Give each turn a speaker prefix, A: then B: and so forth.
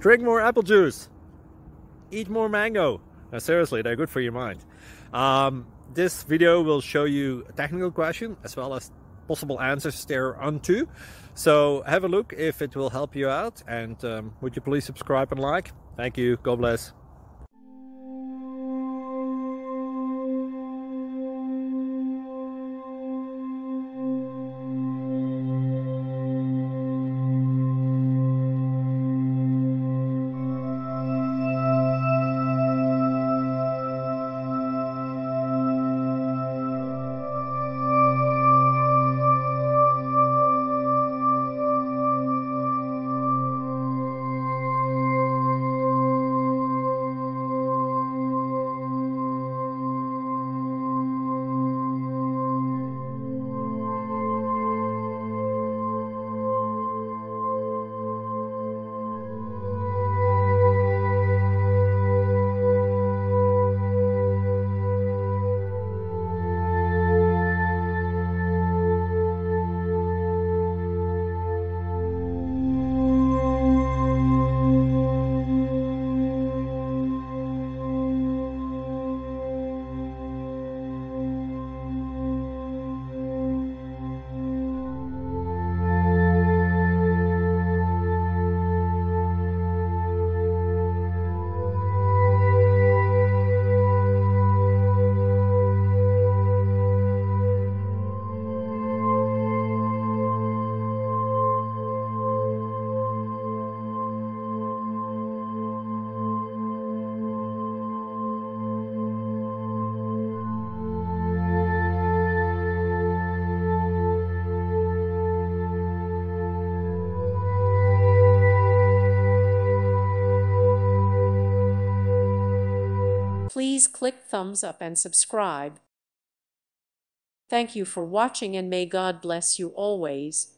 A: Drink more apple juice. Eat more mango. Now, seriously, they're good for your mind. This video will show you a technical question as well as possible answers thereunto. So have a look if it will help you out, and would you please subscribe and like? Thank you. God bless.
B: Please click thumbs up and subscribe. Thank you for watching, and may God bless you always.